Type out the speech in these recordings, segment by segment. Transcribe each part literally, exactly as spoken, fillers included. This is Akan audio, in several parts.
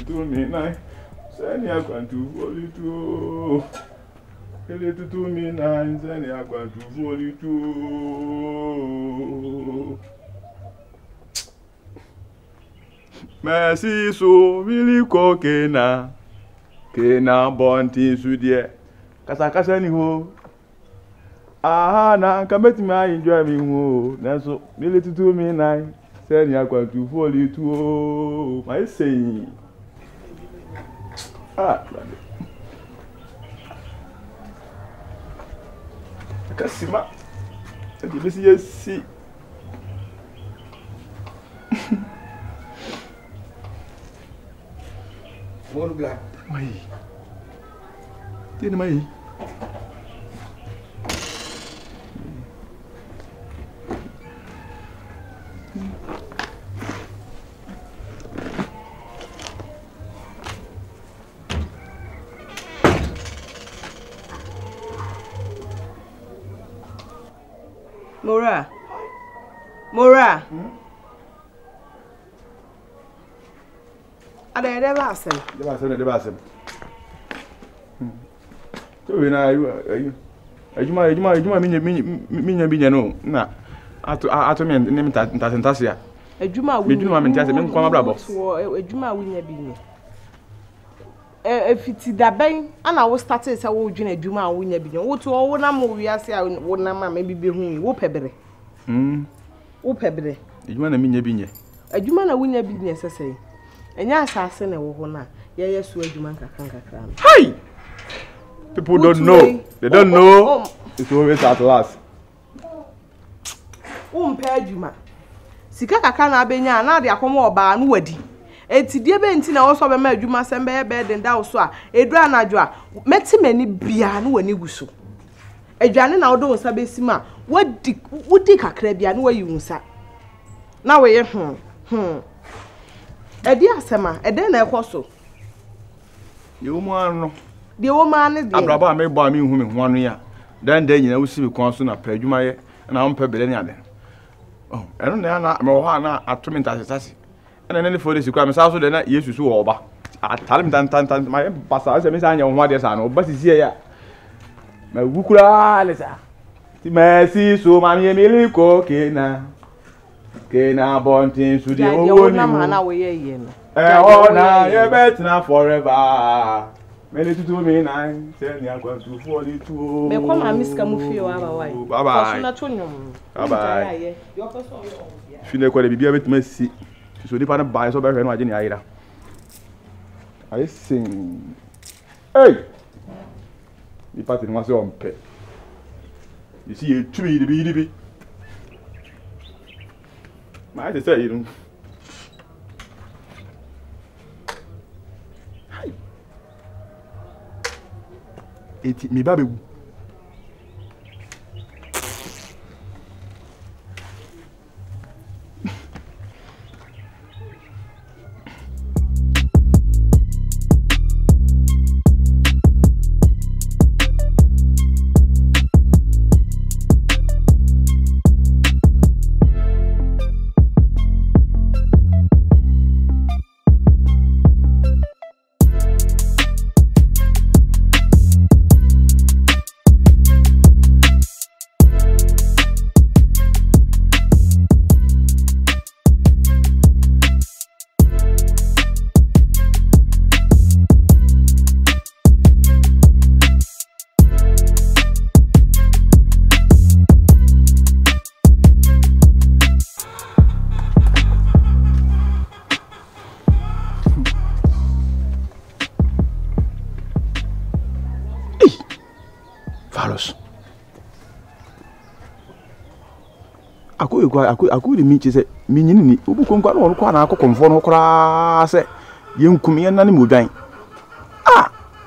to me nine. Send ya kwantu forty-two. Ele to me nine. Send ya kwantu forty-two. Merci so really kokena. Kena bonti sudie. Kasa kasa ni ho. Ah na kameti ma enjoy me ho. Na so really to me nine. Send ya kwantu forty-two. My say. Ah, Kasima. Adi besi yesi. Bonu black. Mai. Tiene mai. Mora. Mora. Hmm? Ada ada basem. De basem, de basem. Hmm. So we na ayu ayu. Ajuma ajuma ajuma minya minya binya no. Na ato ato me ne mta ntasentase a. Ajuma wi. Mejuma me ntase me nkwa mabrabo. Ajuma wi nya binya. Eh efiti daben ana wo start say wo dwena adwuma a wo nya binya. Wo to wo na mo wiase a wo na ma me bibe hu wo pebere. Hmm. Wo pebere. Ajuma na minya binya. Ajuma na wo nya binya sesei. Enya asase na wo ho na ye ye so adwuma nkaka nkaka no. Hey! People don't know. They don't know. It's always at last. Wo mpa adwuma. Sika kaka na abenya na de akomo oba no wadi. Enti die be nti na wo so be ma adwuma sem be be den da wo so a edu anadwo a meti mani bia no wani guso. Adwane na wo do nsa be sima wadi wudi kakra bia no wayi unsa. Na we ye hm hm. Edi asema eden na ekoso. Ye wo mu anu. De wo ma ne de. Abraba me bo ami hu me ho anu ya. Dan dan nyina wo si bi kon so na pa adwuma ye na wo mpa bele ne ade. Oh, eno na na me ho na atomi ntasesase. Ena ne ne fo de sikwa me sa so de na Yesu so wo ba. Atale mi tan tan tan ma pasa se me sa anya ho ade sa no ba sisi ya. Ma wukura le sa. Ti merci so ma mi emili ko kena. Kena bontin su di owo ni na na we ye ye no. Eh oh na ye bet na forever. Many to do me nine, tell me I'm going to forty-two. Me kwa ma miska mu fie wa ba wai. Bye bye. So na to nyom. Bye bye. Fine kwa de bibia betuma si. So di pa na buy so be hwe no age ni ayira. I sing. Hey. Di pa tin wa se on pe. You see you tumi di bi di bi. Ma I say you. Eti mi ba be wu. Aku ego aku aku de minche se minyini ni obu konkwa no kwa na akokomfo no kra se yenkum ye na ne modwan ah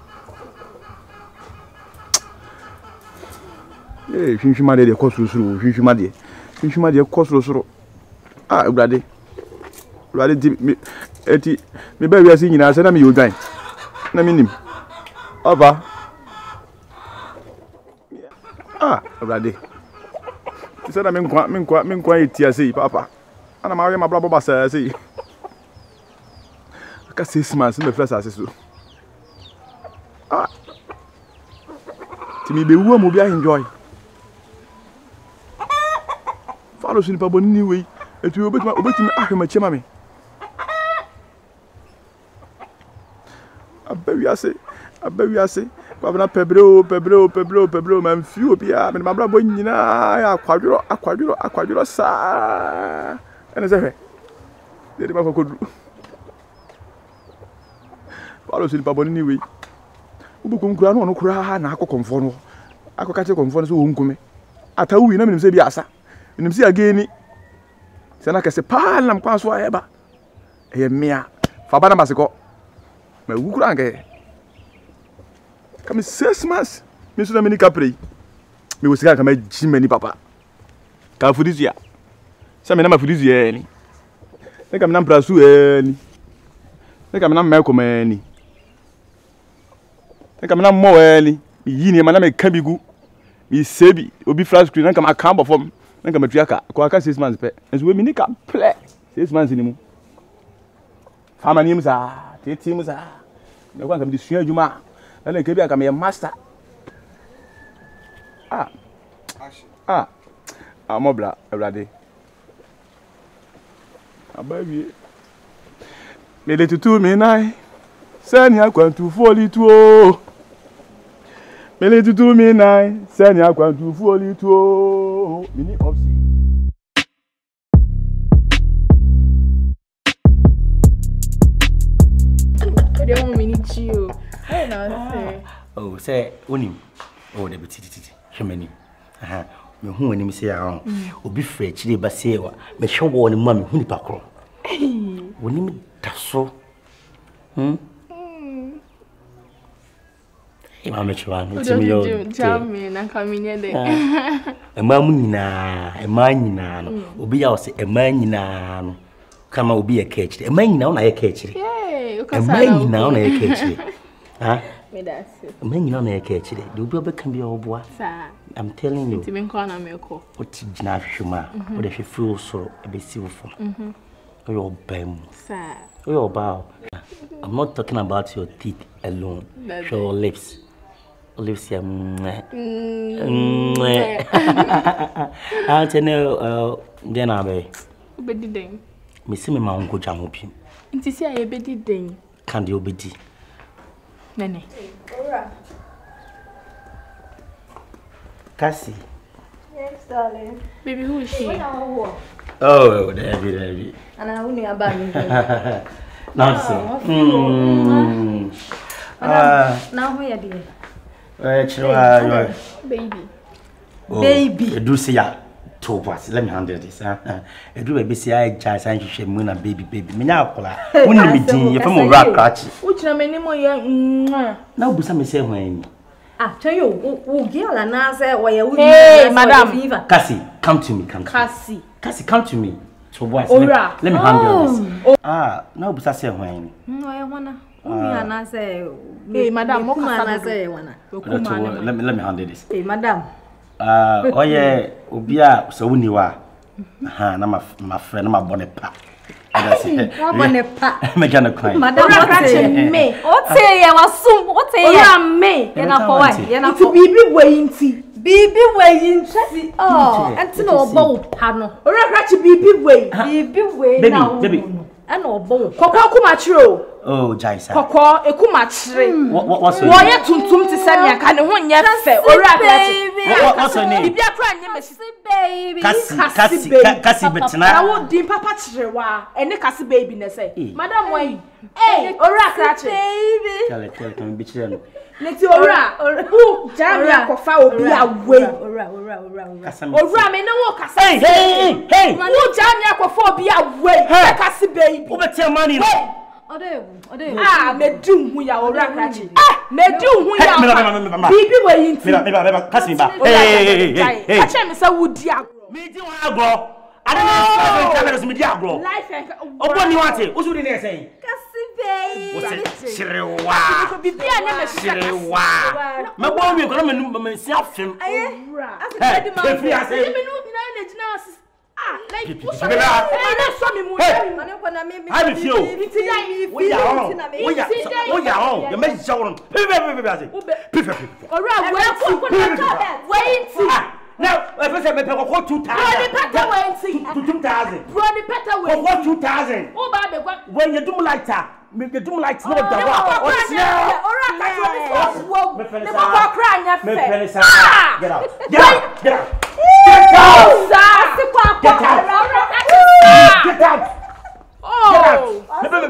eh hwinhwima de de kosurusuru hwinhwima de hwinhwima de kosurusuru ah brade brade di eti me ba wiase nyina se na me yodwan na minim ova ah brade Você não me encontra, me encontra, me encontra aí, tia, assim, papa. Ana Maria, uma blá blá blá, assim. aka six months me first assess so ah ti mi be wu mo bi enjoy follow sin pa boni we etu obetuma obetumi ahwema chema me abawi ase abawi ase kwabena pebreo pebreo pebreo pebreo man fi obi a me mabra bo nyina ya akwadworo akwadworo akwadworo sa ene se hwe de ma kokodu follow sin pa boni we ubukum kura no no kura na akokonfo no akoka che konfo no so wo nkume atawu na me se bi asa nim si ageni se na kese pa nam kwa so ayeba e mea fa bana masiko ma wukura nke kama six months me so na me ni kapre me wosika kama jimani papa ka fudizia se me na ma fudizia ni ne kama na mprasu ni ne kama na meko mani ne kama na mo ni yini ma na me kabigu mi sebi obi flash screen na kama akamba form na kama tuaka kwa aka six months pe enso we mi ni ka ple six months ni mu fama ni mu sa tete mu sa na kwa kama di sua adwuma na na kebi aka me master ah ah amobla ebrade abawie me le tutu mi nai sani akwantu foli tuo Mele tutu mi nai sani akwantu foli tuo mini opsi They want mini chill. I know say. Oh, say onim. Oh, the biti titi. Hwemani. Aha. Me hu onim say ah. Obi frɛ chire ba say wa. Me hwe wo onim ma me hu nipa kro. Onim da so. Hm? Ma me chwa no timi yo. Jam na kamine de. E ma mu nyina, e ma nyina no. Obi ya o say e ma nyina no. Kama obi e ka chire. E ma nyina na ye ka chire. Eh, o ka sa. E ma nyina na ye ka chire. Ha? Me that's it. E ma nyina na ye ka chire. De obi obeka bi oboa. Sa. I'm telling you. Timi nko na me ko. O ti gina hwema. O de hwe feel so e be si wo fo. Mhm. O yo bam. Sa. O yo ba. I'm not talking about your teeth alone. Your lips. Lips ya mwe. Mwe. Ah, tene uh den abe. Obedi den. Me si me ma nko jamo bi. Nti si aye bedi den. Kan de obedi. Nene. Ora. Cassie. Yes, darling. Baby, who is she? Oh, Debbie, Debbie. And I wouldn't about me. Nonsense. Hmm. Ah. Now where are you? Eh, chwa, baby. Oh, baby. You do say ya two parts. Let me handle this. Ah, you do baby say I just and you na baby baby. Me na akola. Woni me din, you famo rock catch. Uchi na me ni mo ya. Na obusa me say hwan. Ah, tell you, who girl and I say why you. Hey, madam. Cassie, come to me, come to me. Cassie. Cassie, come to me. So boys, let, let me handle this. Oh. Ah, na obusa say hwan. No, I wanna. Umi ana say. Hey, madam, mo kasa say wanna. Let me let me handle this. Hey, madam. Ah, uh, oye, obi a so wuni wa. Aha, na ma ma friend na ma bone pa. That's it. Wa bone pa. Me gana kwan. Madam, what say me? What say ye wasum? What say ye? Ora me. Ye na for why? Ye na for bibi we nti. Bibi we nti. Oh, enti na obo pa no. Ora kra chi bibi we. Bibi we na wo. Baby, and obo. Kokwa kuma chiro. Oh, Jaisa. Kokwa ekuma chire. What what what's your name? Wo ye tuntum ti se me aka ne ho nya fe. Ora kra chi. What what's your name? Bibi akra nya me baby. Kasi kasi kasi betina. Na wo din papa chire wa. Ene kasi baby ne say. Madam why? Eh, ora kra chi. Baby. Tell it, tell it, be chire. Neti ora. Who jam ya kofa obi awe. Ora, ora, ora, ora. Ora me ne wo kasa. Hey, hey, hey. Who jam ya kofa obi awe. Kasi baby. Who bet your money? Ode, ode. Ah, me dum hu ya ora krachi. Ah, me dum hu ya. Bibi we yinti. Me me me kasi ba. Hey, hey, hey, hey. Acha me say wudi agro. Me di wa agro. Ade me cameras me di agro. Life and obo ni wate. Osu di na say. Kasi baby. Wose chirewa. Bibi anya me chirewa. Me bo mi ko na me me si afem. Ora. Asi di ma. Me fi ase. Me no bi na na gina Ah, like push me. I saw me move. How do you feel? We are on. We are. We are on. The message show on. Alright, wait. Wait. Now, if I say me pay for two thousand. Two thousand. Brody Peter wait. For two thousand. Oh, baby, what? When you do like that, me you do like no da wa. Get out. Get out. Get out. Get out! Get out! Get out! Oh!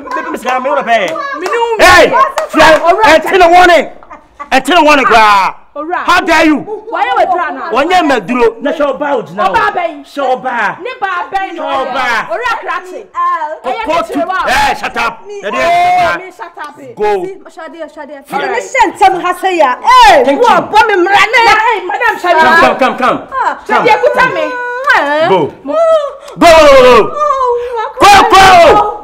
Hey! Until the warning! Until the warning! How dare you? Why are you drunk? One year, Medro, not show about now. Show bar. Nibba, Ben, show bar. Or a cratching. Hey, shut up. Shut up. Go. Shadia, Shadia. Listen, some Hasaya. Hey, you are bombing Rane. Madam Shadia. Come, come, come. Shadia, put on me. Go. Go. Go, go.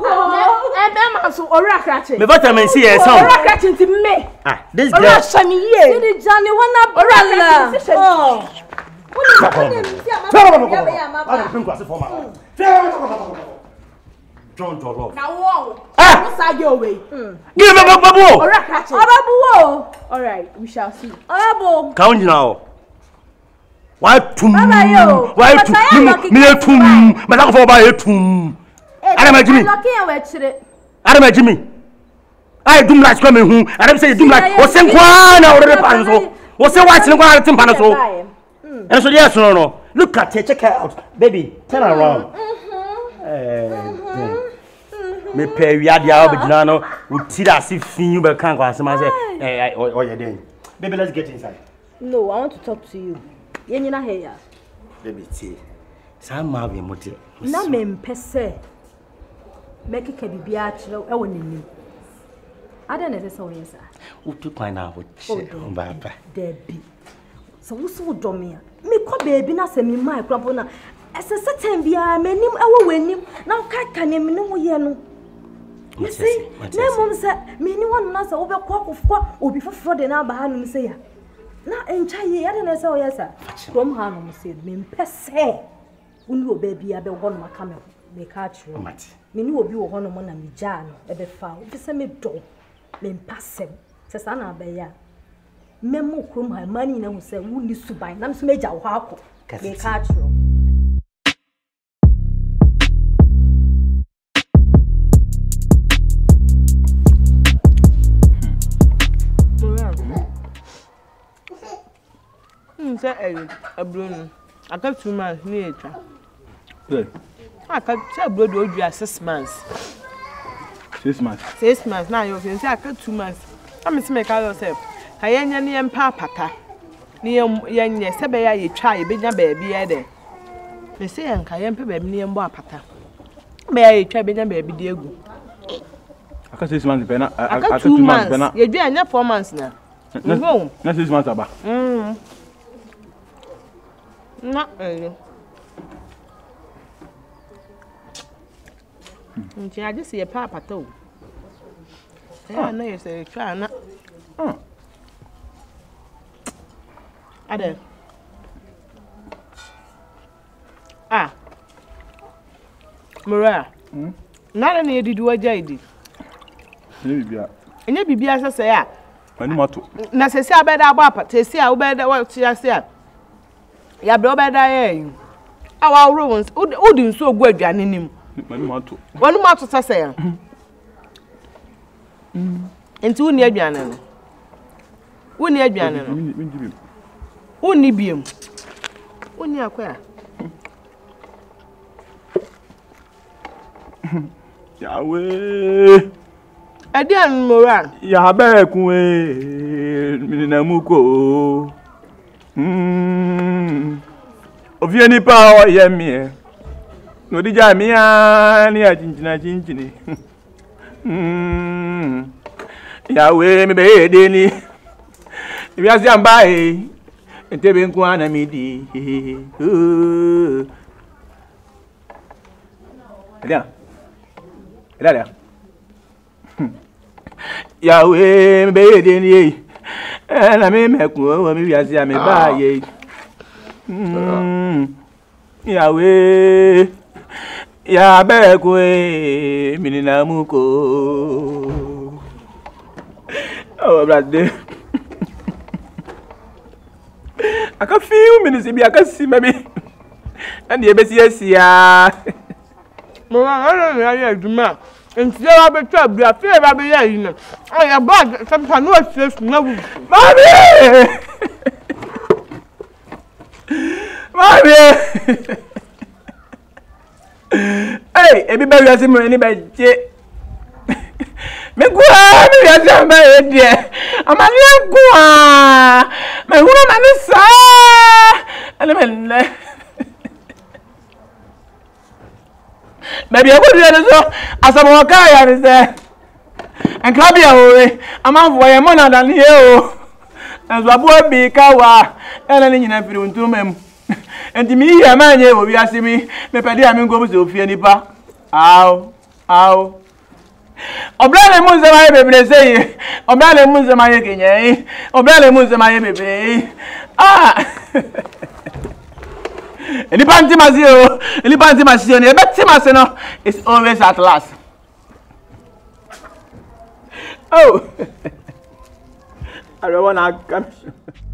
Me vitamin C is on. Ah, this girl. Sidi Johnny, one up. Oh. John Jollof. Now, wow. Ah, what's that your way? Give me a babu. All right, we shall see. Count now. Why tum? Why tum? Me tum. Me not for buy tum. Adam Jimmy. Adam Jimmy. I do like coming home. Adam say do like. O sen kwa na o re pan so. O sen wa tin kwa tin pan so. And so yes no no. Look at her, check her out. Baby, turn around. Eh. Me pay we ade a obegina no. We ti da si fin you be kan kwa asema say eh oh you then. Baby, let's get inside. No, I want to talk to you. Yenyina here. Baby, see. Some ma be mote. Na me mpese. Make ke bibia kire e wonini. Ada na se wo yesa. Wo tu kwan na wo che. Ba ba. Debi. So wo so do me a. Me ko baby na se me mai krampo na. Ese seten bia menim e wo wanim na wo ka ka ne me no ye no. Me say, na mum say me ni won na se wo be kwa kwa obi foforo de na ba ha no say ya. Na encha ye ada na se wo yesa. From ha no say me mpese. Unu oba bia be wo no maka me. Me ka chiro. Me ni obi wo ho no mo na me ja no e be fa. Obi se me do. Me mpasem. Se sa na ba ya. Me mo krom ha mani na hu se wo ni suban. Na me se me ja wo akọ. Me ka chiro. Say eh abro aka two months ni etwa. Yeah. Aka say abro do odua six months. Six months. Six months na you say aka two months. Am say make yourself. Ka yenya ne yempa pata. Ni yenye se be ya yetwa ye benya baabi ye de. Me say enka yempa baabi ni yembo apata. Be ya yetwa benya baabi de egu. Aka six months be na aka two months be na. Ye dua anya four months na. No. Na six months aba. Mm. Na eh. Nti aje se ye pa pata o. Eh na ye se twa na. Mm. Ade. Ah. Mura. Mm. Na na ye didu waja idi. Ni bibia. Enye bibia sese ya. Ani mato. Na sese abeda agba apata, sese a obeda wa tia se a. Ya bro obeda ye. Awa woro won. Odi nso ogu aduane nim. Ani mato. Wonu mato sese ya. Mm. Enti woni aduane no. Woni aduane no. Woni biem. Woni akwa. Yawe. Adian mora. Ya be kun e minina muko. Mm. Ovie ni pa o ye mi e. No di ja mi a ni a chinchina chinchini. Mm. Yawe mi be de ni. Ibi asi amba e. Entebe nku ana mi di. Uh. Adian. Adian. Yawe be de ni e na me mekun o mi wi asi ami ba ye mm Yahweh, Yabekwe, Mininamuko. Oh, brother. I can feel minutes, I can see maybe. And the best yes, yeah. Mama, I don't know how to do. And still, I be trouble. I feel I be here, you know. I am bad. Sometimes no stress, no. Mommy! Mommy! Hey, everybody has him anybody. Me go, me has him by dear. I'm a little go. Me who am I sa? And me. Maybe I would do so as a more car is there. And club your I'm out for a month than you. As a boy be kawa, and then in every room to them. And to me, a man here will be asking me, maybe I mean go to Fianipa. Ow, ow. Obrale Muzama, baby, say, Obrale Muzama, eh? Obrale Muzama, baby. Ah. Any panty mazio, any panty mazio, any better maseno is always at last. Oh, I don't want to come.